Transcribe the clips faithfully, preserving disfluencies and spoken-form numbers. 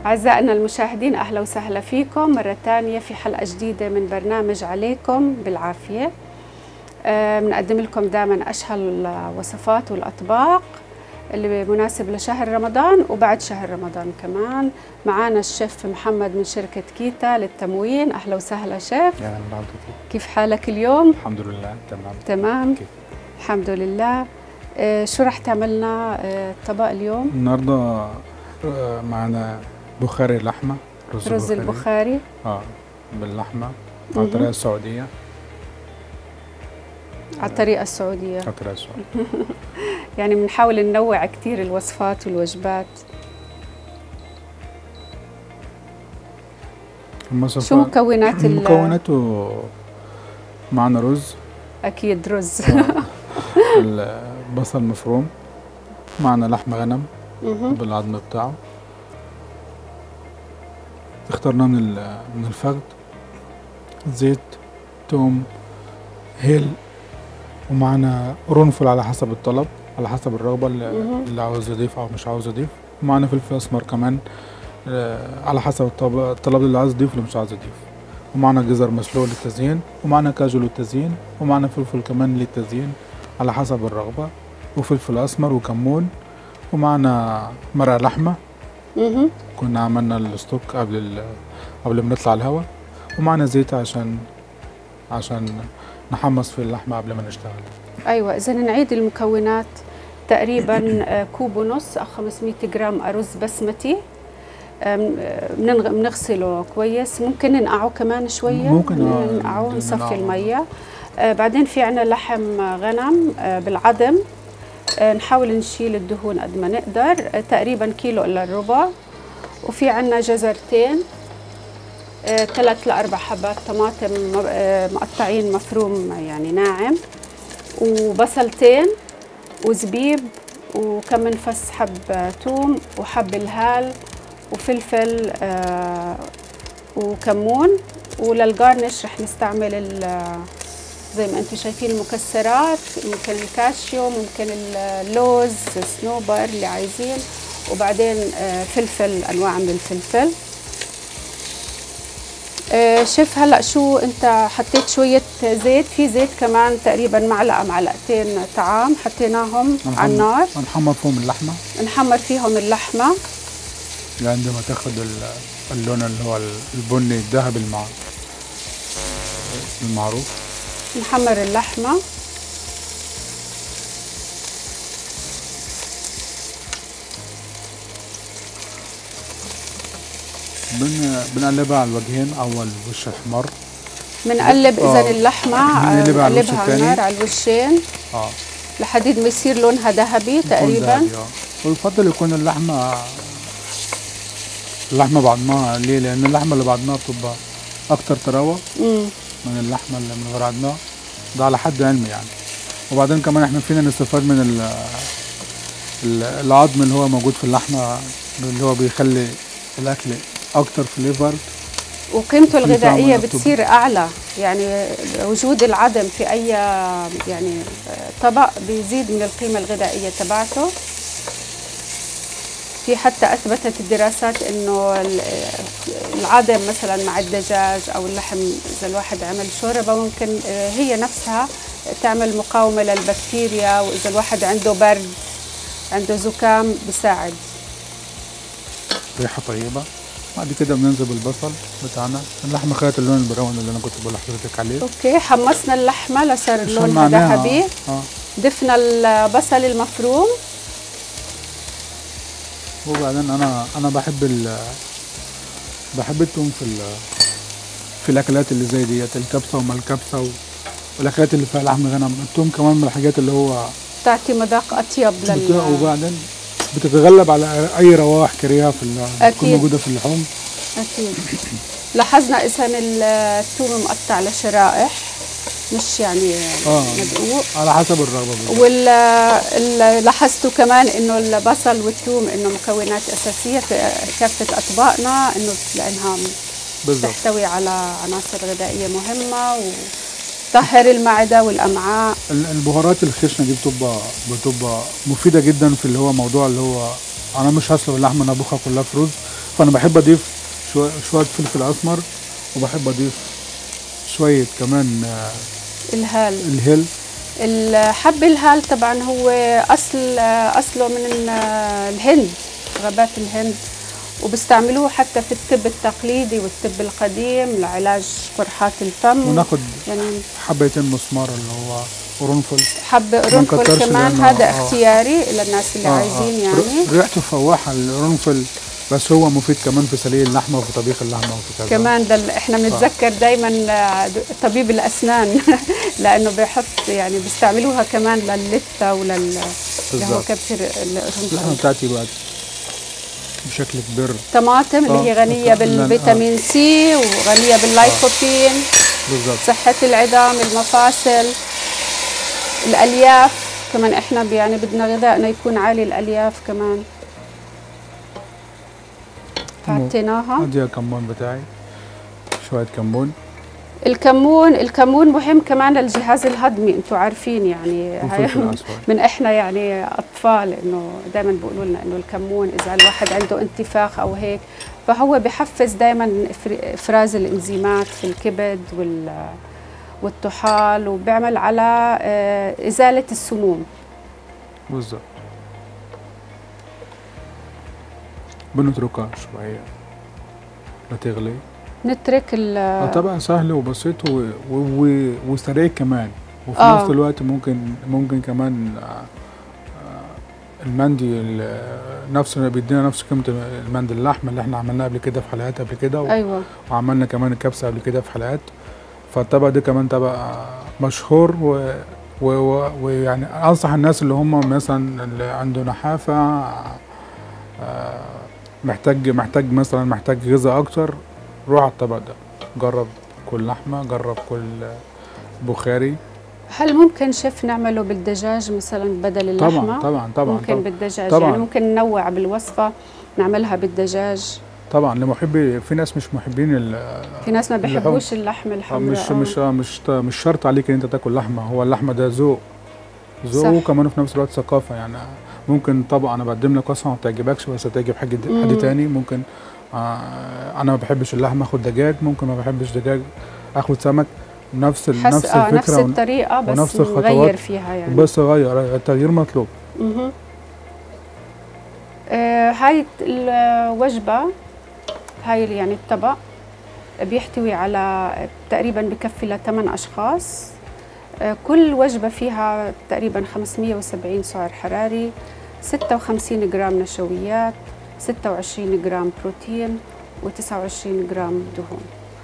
أعزائنا المشاهدين، أهلا وسهلا فيكم مرة ثانية في حلقة جديدة من برنامج عليكم بالعافية. بنقدم لكم دائما أشهى الوصفات والأطباق اللي مناسب لشهر رمضان وبعد شهر رمضان كمان. معانا الشيف محمد من شركة كيتا للتموين. أهلا وسهلا شيف. يا هلا. كيف حالك اليوم؟ الحمد لله تمام. تمام كيف؟ الحمد لله. آه شو رح تعملنا آه الطبق اليوم؟ النهارده آه معنا بخاري لحمة، رز, رز بخاري. البخاري اه باللحمة على الطريقة السعودية. على الطريقة السعودية. على الطريقة السعودية. يعني بنحاول ننوع كثير الوصفات والوجبات. شو مكونات مكوناته؟ معنا رز، أكيد رز. البصل مفروم، معنا لحم غنم بالعظم بتاعه، اخترناه من من الفخذ، زيت، توم، هيل، ومعنا قرنفل على حسب الطلب، على حسب الرغبة اللي, اللي عاوز يضيف أو مش عاوز يضيف، ومعنا فلفل أسمر كمان على حسب الطلب اللي عاوز يضيف واللي مش عاوز يضيف، ومعنا جزر مسلوق للتزيين، ومعنا كاجو للتزيين، ومعنا فلفل كمان للتزيين على حسب الرغبة، وفلفل أسمر وكمون، ومعنا مرق لحمة. كنا عملنا الستوك قبل قبل ما نطلع الهواء، ومعنا زيت عشان عشان نحمص في اللحمة قبل ما نشتغل. أيوة، إذا نعيد المكونات: تقريبا كوب ونص أو خمسمية جرام أرز بسمتي، بنغسله كويس، ممكن ننقعه كمان شوية، ممكن ننقعه نصفي المية. آه بعدين في عنا لحم غنم آه بالعظم، آه نحاول نشيل الدهون قد ما نقدر، آه تقريبا كيلو إلا الربع. وفي عنا جزرتين، آه ثلاث لأربع حبات طماطم آه مقطعين مفروم يعني ناعم، وبصلتين وزبيب، وكم من فص حب ثوم وحب الهال وفلفل آه وكمون. وللجارنش رح نستعمل زي ما انتم شايفين المكسرات، ممكن الكاشيو، ممكن اللوز، الصنوبر اللي عايزين، وبعدين آه فلفل، انواع من الفلفل. آه شوف هلا شو انت حطيت شويه زيت، في زيت كمان تقريبا معلقه معلقتين طعام حطيناهم على النار. نحمر فيهم اللحمه، نحمر فيهم اللحمه عندما تاخد اللون اللي هو البني الذهبي المعروف. نحمر اللحمه بن بنقلبها على الوجهين، اول وش احمر بنقلب اذا اللحمه بنقلبها على الوش على النار على الوشين اه لحد ما يصير لونها ذهبي تقريبا. ذهبي اه. ويفضل يكون اللحمه اللحمه بعضناها. ليه؟ لان اللحمه اللي بعضناها بتبقى اكتر طراوه من اللحمه اللي من غير عضناها، ده على حد علمي يعني. وبعدين كمان احنا فينا نستفاد من العظم اللي هو موجود في اللحمه، اللي هو بيخلي الاكل اكتر فليفر، وقيمته الغذائيه بتصير اعلى. يعني وجود العظم في اي يعني طبق بيزيد من القيمه الغذائيه تبعته. في حتى اثبتت الدراسات انه العظم مثلا مع الدجاج او اللحم، اذا الواحد عمل شوربه ممكن هي نفسها تعمل مقاومه للبكتيريا، واذا الواحد عنده برد عنده زكام بيساعد. ريحه طيبه. بعد كده بننزل بالبصل بتاعنا. اللحمه خدت اللون البراون اللي انا كنت بقول لحضرتك عليه. اوكي، حمصنا اللحمه لصار لونها ذهبي. آه. ضفنا البصل المفروم، وبعدين انا انا بحب ال بحب التوم في في الاكلات اللي زي ديت، الكبسه وما الكبسه والاكلات اللي فيها لحم غنم. التوم كمان من الحاجات اللي هو تعطي مذاق اطيب لل وبعدين بتتغلب على اي روائح كريهه في بتكون موجوده في اللحوم. اكيد. لاحظنا اذا الثوم مقطع لشرائح، مش يعني آه. مدقوق، على حسب الرغبه. وال لاحظتوا كمان انه البصل والثوم انه مكونات اساسيه في كافه اطباقنا، انه لانها بالزبط. تحتوي على عناصر غذائيه مهمه وتطهر المعده والامعاء. البهارات الخشنه دي بتبقى بتبقى مفيده جدا في اللي هو موضوع اللي هو انا مش هسلق اللحمه، انا ابخها كلها في رز، فانا بحب اضيف شويه شويه فلفل اسمر، وبحب اضيف شويه كمان آه، الهال الهيل. الحب الهال طبعا هو اصل اصله من ال- الهند، غابات الهند، وبيستعملوه حتى في الطب التقليدي والطب القديم لعلاج قرحات الفم. وناخد يعني حبيتين مسمار اللي هو قرنفل. حب قرنفل نكترش كمان، لأنه- هذا آه. اختياري للناس اللي آه، آه. عايزين ر- يعني. ريحته فواحه القرنفل، بس هو مفيد كمان في سليق اللحمه وفي طبيخ اللحمه وفي كذا. كمان ده ال- احنا بنتذكر دايما طبيب الاسنان لانه بيحط يعني بيستعملوها كمان للثه ولل اللي هو بالظبط. كبش اللحمه القرنفل. بتاعتي بقى بشكل كبير. طماطم اللي هي آه، غنيه آه. بالفيتامين سي وغنيه باللايكوبين، بالظبط. صحه العظام، المفاصل، الالياف كمان. احنا يعني بدنا غذائنا يكون عالي الالياف كمان. حطيناها. ادي الكمون بتاعي، شويه كمون الكمون الكمون مهم كمان للجهاز الهضمي، انتم عارفين يعني هاي وفلفل اسود. من احنا يعني اطفال انه دائما بيقولوا لنا انه الكمون اذا الواحد عنده انتفاخ او هيك فهو بحفز دائما افراز الانزيمات في الكبد وال والطحال، وبيعمل على آه، ازاله السموم. بالظبط. بنتركها شويه لتغلي. نترك ال آه، طبعا سهل وبسيط و... و... و... وسريع كمان، وفي آه. نفس الوقت ممكن ممكن كمان آه، آه، المندي ال- نفس بيدينا نفس قيمه المندي اللحمه اللي احنا عملناها قبل كده في حلقات قبل كده و... ايوه. وعملنا كمان الكبسه قبل كده في حلقات. فالطبق ده كمان طبق مشهور و... و... و... ويعني انصح الناس اللي هم مثلا اللي عنده نحافه، آه، محتاج محتاج مثلا محتاج غذاء اكتر، روح على الطبق ده، جرب كل لحمه، جرب كل بخاري. هل ممكن شيف نعمله بالدجاج مثلا بدل اللحمه؟ طبعا طبعا طبعا ممكن طبعا, بالدجاج طبعاً. يعني ممكن ننوع بالوصفه نعملها بالدجاج. طبعا لمحبي، في ناس مش محبين ال- في ناس ما اللحوم. بيحبوش اللحم آه، الحمراء. مش آه. مش مش مش شرط عليك ان انت تاكل لحمه، هو اللحمه ده ذوق ذوق صح. وكمان في نفس الوقت ثقافه. يعني ممكن طبق انا بقدم لك وصفه ما بتعجبكش بس هتعجب حد مم. حد تاني. ممكن آه انا ما بحبش اللحمه اخد دجاج، ممكن ما بحبش دجاج اخد سمك. نفس ال- حس... نفس آه الفكره نفس ون- الطريقه بس ونفس الخطوات، نغير فيها يعني. بس غير التغيير مطلوب. مه. آه هاي الوجبه، هاي يعني الطبق بيحتوي على تقريبا بكفي لثمان اشخاص. آه كل وجبه فيها تقريبا خمسمية وسبعين سعر حراري، ستة وخمسين جرام نشويات، ستة وعشرين جرام بروتين، وتسعة وعشرين جرام دهون.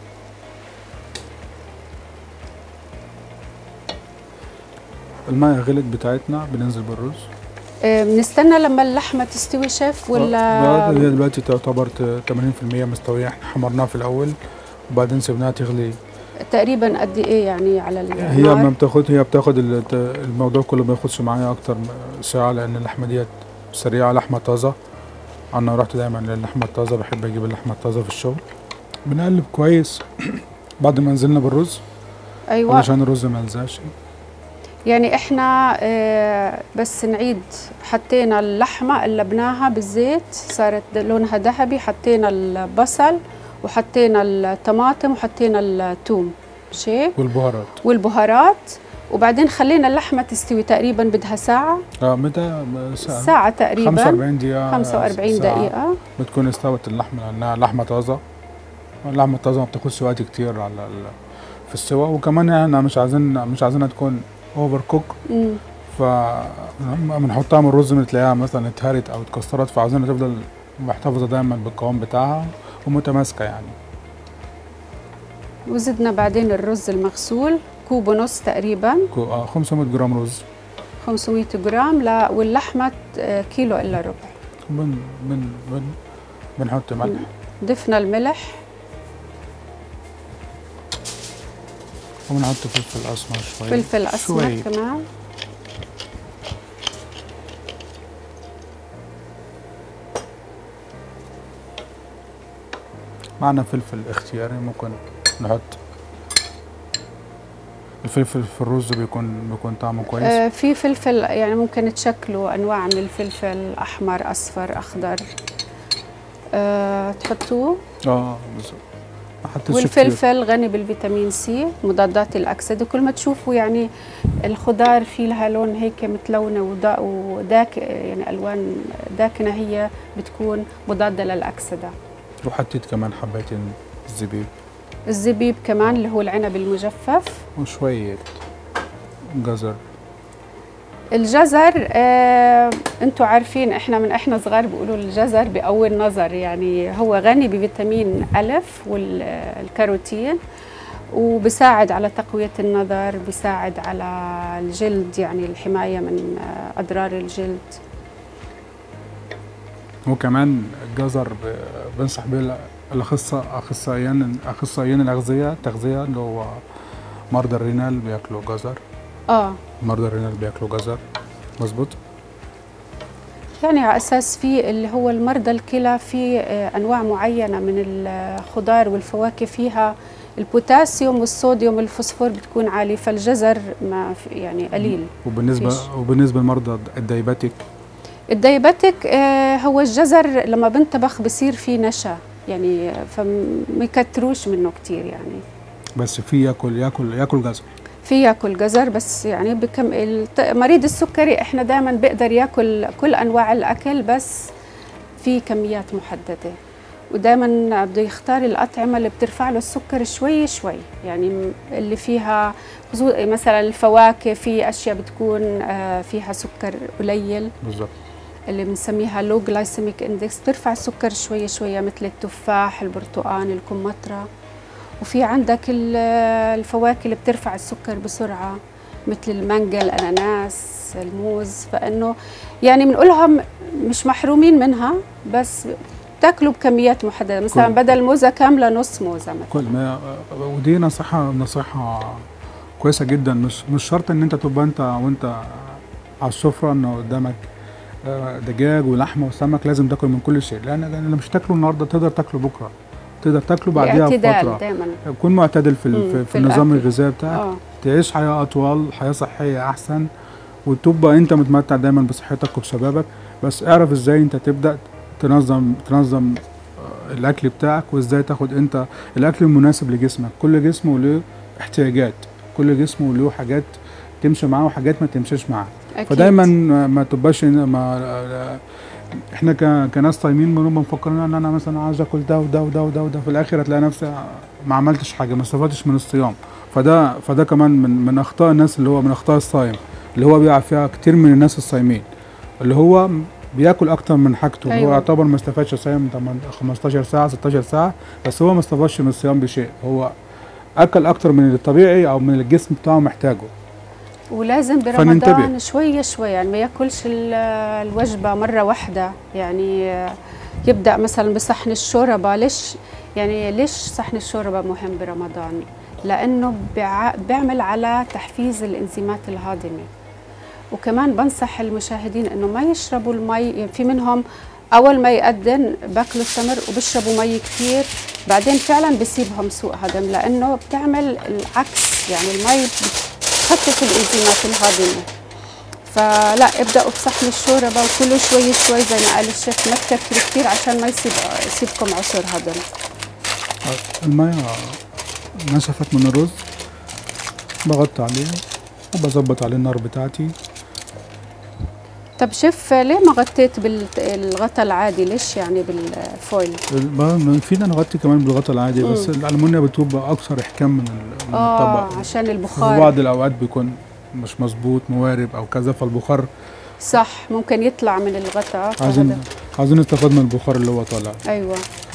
الماء غلت بتاعتنا بننزل بالرز. آه، بنستنى لما اللحمه تستوي شيف ولا؟ آه، هي دلوقتي تعتبر ثمانين بالمية مستويه، احنا حمرناها في الاول وبعدين سيبناها تغلي. تقريبا قد ايه يعني على هي ما النار؟ بتاخد هي بتاخد ال- الموضوع كله ما ياخدش معايا اكتر من ساعه، لان اللحمه ديت سريعه، لحمه طازه. انا رحت دايما للحمه الطازه، بحب اجيب اللحمه الطازه في الشغل. بنقلب كويس بعد ما نزلنا بالرز ايوه. علشان الرز ما يلزقش. يعني احنا آه، بس نعيد، حطينا اللحمه قلبناها بالزيت صارت لونها ذهبي، حطينا البصل وحطينا الطماطم وحطينا الثوم، مش هيك؟ والبهارات. والبهارات، وبعدين خلينا اللحمه تستوي تقريبا بدها ساعه. اه متى ساعه؟ ساعه تقريبا. خمسة وأربعين دقيقه. خمسة وأربعين ساعة دقيقه بتكون استوت اللحمه لانها لحمه طازه. اللحمه الطازه ما بتاخدش وقت كتير على ال- في السوا، وكمان احنا مش عايزين مش عايزينها تكون اوفر كوك. امم ف بنحطها من الرز بتلاقيها مثلا اتهرت او اتكسرت، فعاوزينها تفضل محتفظه دايما بالقوام بتاعها ومتماسكه يعني. وزدنا بعدين الرز المغسول كوب ونص تقريبا، كو- آه، خمسمية جرام رز. خمسمية جرام، لا واللحمه آه، كيلو الا ربع. بن بن بن بنحط ملح. ضفنا الملح وبنحط فلفل اسمر شويه. فلفل اسمر شوية. كمان. معنا فلفل اختياري، ممكن نحط الفلفل في الرز بيكون بيكون طعمه كويس. آه في فلفل يعني ممكن تشكلوا انواع من الفلفل، احمر، اصفر، اخضر. أه تحطوه. اه بالظبط. والفلفل غني بالفيتامين سي مضادات الاكسده. كل ما تشوفوا يعني الخضار في لها لون هيك متلونه وداك يعني الوان داكنه، هي بتكون مضاده للاكسده. وحطيت كمان حبيتين الزبيب. الزبيب كمان اللي هو العنب المجفف، وشويه جزر. الجزر آه، انتم عارفين احنا من احنا صغار بيقولوا الجزر بقوي النظر، يعني هو غني بفيتامين ألف والكاروتين، وبساعد على تقوية النظر، بساعد على الجلد يعني الحماية من آه أضرار الجلد. وكمان الجزر بنصح به الأخصائيين أخصائيين أخصائيين الأغذية التغذية اللي هو مرضى الرينال بياكلوا جزر. اه مرضى الرينال بياكلوا جزر، مظبوط؟ يعني على اساس في اللي هو المرضى الكلى في انواع معينه من الخضار والفواكه فيها البوتاسيوم والصوديوم والفوسفور بتكون عاليه، فالجزر ما يعني قليل. وبالنسبه فيش. وبالنسبه لمرضى الدايباتيك، الدايباتيك آه هو الجزر لما بنطبخ بصير فيه نشا يعني، فما يكتروش منه كتير يعني. بس في ياكل ياكل ياكل جزر، في ياكل جزر بس يعني بكم مريض السكري احنا دائما بيقدر ياكل كل انواع الاكل بس في كميات محدده، ودائما بده يختار الاطعمه اللي بترفع له السكر شوي شوي، يعني اللي فيها مثلا الفواكه في اشياء بتكون فيها سكر قليل بالظبط اللي بنسميها لو جلايسيميك اندكس، بترفع السكر شوي شوي مثل التفاح، البرتقال، الكمثرى. وفي عندك الفواكه اللي بترفع السكر بسرعة مثل المانجا، الأناناس، الموز، فإنه يعني بنقولهم مش محرومين منها بس تاكلوا بكميات محددة، مثلا بدل موزة كاملة نص موزة مثلا. كل ما ودي نصيحة نصيحة كويسة جدا، مش مش شرط إن أنت تبقى أنت وأنت على السفرة إنه قدامك دجاج ولحمة وسمك لازم تاكل من كل شيء، لأن اللي مش تاكله النهارده تقدر تاكله بكرة، تقدر تاكله بعديها بفتره. كن معتدل في, في, في, في النظام الغذائي بتاعك. أوه. تعيش حياه اطول، حياه صحيه احسن، وتبقى انت متمتع دايما بصحتك وبشبابك. بس اعرف ازاي انت تبدا تنظم تنظم الاكل بتاعك، وازاي تاخد انت الاكل المناسب لجسمك. كل جسم له احتياجات، كل جسم له حاجات تمشي معاه وحاجات ما تمشيش معاه. فدايما ما تبقاش ما احنا كناس صايمين بنبقى مفكرين ان انا مثلا عايز اكل ده وده وده وده وده، في الاخر هتلاقي نفسك ما عملتش حاجه، ما استفدتش من الصيام. فده فده كمان من من اخطاء الناس، اللي هو من اخطاء الصايم اللي هو بيقع فيها كتير من الناس الصايمين، اللي هو بياكل اكتر من حاجته. أيوة. هو يعتبر ما استفادش صيام خمستاشر ساعه ستاشر ساعه، بس هو ما استفادش من الصيام بشيء، هو اكل اكتر من الطبيعي او من الجسم بتاعه محتاجه. ولازم برمضان شوية شوية يعني ما ياكلش الوجبة مرة واحدة، يعني يبدأ مثلا بصحن الشوربة. ليش يعني ليش صحن الشوربة مهم برمضان؟ لأنه بيعمل على تحفيز الإنزيمات الهاضمة. وكمان بنصح المشاهدين إنه ما يشربوا المي، يعني في منهم أول ما يأذن باكلوا التمر وبيشربوا مي كثير، بعدين فعلا بيصيبهم سوء هضم، لأنه بتعمل العكس، يعني المي تخفف الانزيمات الهاضمه. فلا ابداوا بصحن الشوربه وكلوا شوي شوي زي ما قال الشيف، ما تكثروا كثير عشان ما يصيب يصيبكم عسر هضم. الميه نشفت من الرز بغطي عليه وبظبط عليه النار بتاعتي. طب شيف ليه ما غطيت بالغطا العادي؟ ليش يعني بالفويل؟ فينا نغطي كمان بالغطا العادي، مم. بس الالمونيا بتبقى اكثر احكام من الطبق. اه عشان البخار في بعض الاوقات بيكون مش مظبوط، موارب او كذا، فالبخار صح ممكن يطلع من الغطا. عايزين عايزين نستفاد من البخار اللي هو طالع. ايوه.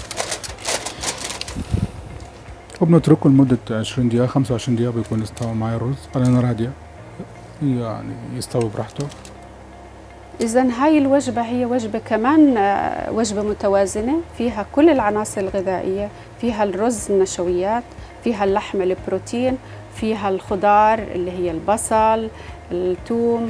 وبنتركه لمده عشرين دقيقه خمسة وعشرين دقيقه بيكون استوى معايا الرز على نار هاديه، يعني يستوي براحته. إذن هاي الوجبة هي وجبة كمان وجبة متوازنة، فيها كل العناصر الغذائية، فيها الرز النشويات، فيها اللحم البروتين، فيها الخضار اللي هي البصل، الثوم،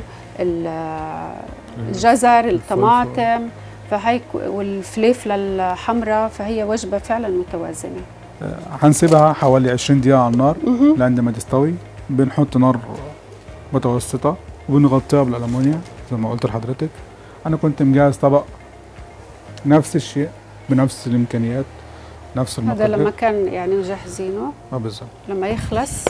الجزر، الطماطم، فهي والفلفل الحمراء، فهي وجبة فعلا متوازنة. هنسيبها حوالي عشرين دقيقة على النار لعندما تستوي. بنحط نار متوسطة وبنغطيها بالألمونيا زي ما قلت لحضرتك. انا كنت مجهز طبق نفس الشيء بنفس الامكانيات، نفس المقادير. هذا لما كان يعني مجهزينه. اه بالظبط. لما يخلص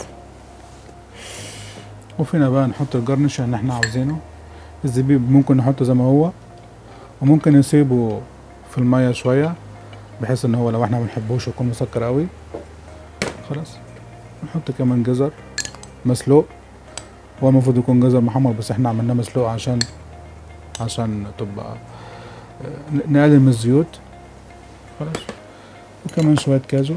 وفينا بقى نحط الجرنش اللي احنا عاوزينه. الزبيب ممكن نحطه زي ما هو، وممكن نسيبه في الميه شويه بحيث ان هو لو احنا ما بنحبوش يكون مسكر قوي. خلاص نحط كمان جزر مسلوق. هو المفروض يكون جزر محمر بس احنا عملناه مسلوق عشان عشان تبقى نقلل من الزيوت. خلاص. وكمان شويه كاجو.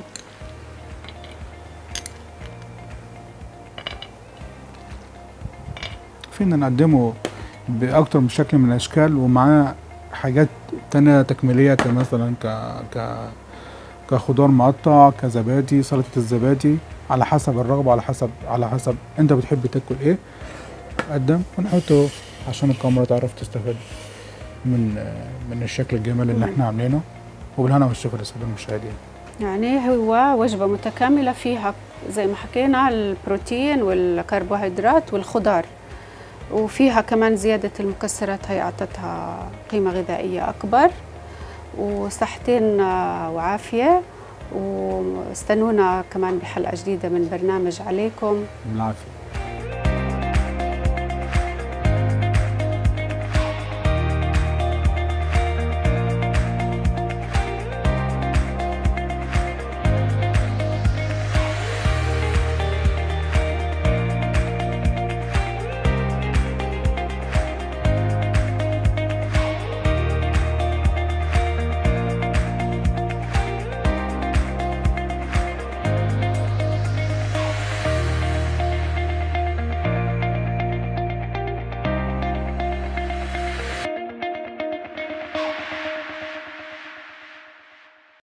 فينا نقدمه بأكتر من شكل من الأشكال، ومعاه حاجات تانية تكميلية كمثلا ك ك كخضار مقطع، كزبادي، سلطة الزبادي، على حسب الرغبة، على حسب على حسب أنت بتحب تاكل إيه. قدم ونحطه عشان الكاميرا تعرف تستفاد من من الشكل الجمالي اللي احنا عاملينه. وبالهنا والشفا للسادة المشاهدين. يعني هو وجبة متكاملة فيها زي ما حكينا البروتين والكربوهيدرات والخضار، وفيها كمان زيادة المكسرات، هي أعطتها قيمة غذائية أكبر. وصحتين وعافية، واستنونا كمان بحلقة جديدة من برنامج عليكم بالعافية.